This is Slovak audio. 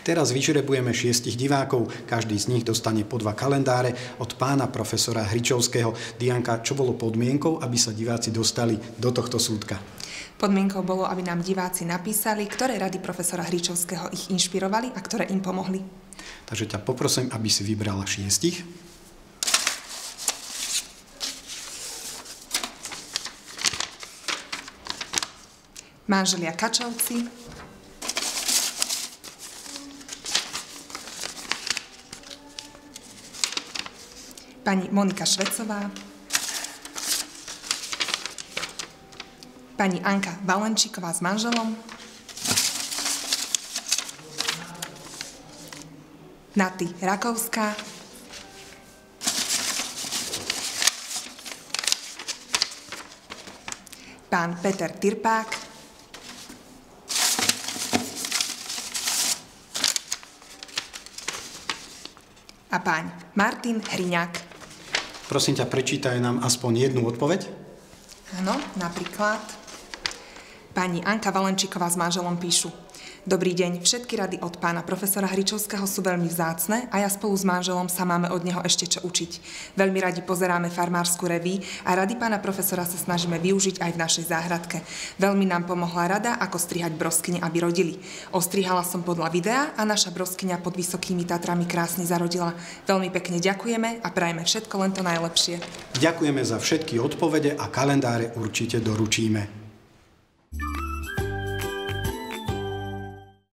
Teraz vyžrebujeme 6 divákov. Každý z nich dostane po 2 kalendáre od pána profesora Hričovského. Dianka, čo bolo podmienkou, aby sa diváci dostali do tohto súdka? Podmienkou bolo, aby nám diváci napísali, ktoré rady profesora Hričovského ich inšpirovali a ktoré im pomohli. Takže ťa poprosím, aby si vybrala 6. Manželia Kačovci, pani Monika Švecová, pani Anka Valenčíková s manželom, Naty Rakovská, pán Peter Tirpák, a pán Martin Hriňák. Prosím ťa, prečítaj nám aspoň jednu odpoveď. Áno, napríklad pani Anka Valenčíková s manželom píšu: Dobrý deň, všetky rady od pána profesora Hričovského sú veľmi vzácne a ja spolu s manželom sa máme od neho ešte čo učiť. Veľmi radi pozeráme farmársku reví a rady pána profesora sa snažíme využiť aj v našej záhradke. Veľmi nám pomohla rada, ako strihať broskyne, aby rodili. Ostrihala som podľa videa a naša broskyňa pod Vysokými Tatrami krásne zarodila. Veľmi pekne ďakujeme a prajeme všetko len to najlepšie. Ďakujeme za všetky odpovede a kalendáre určite doručíme.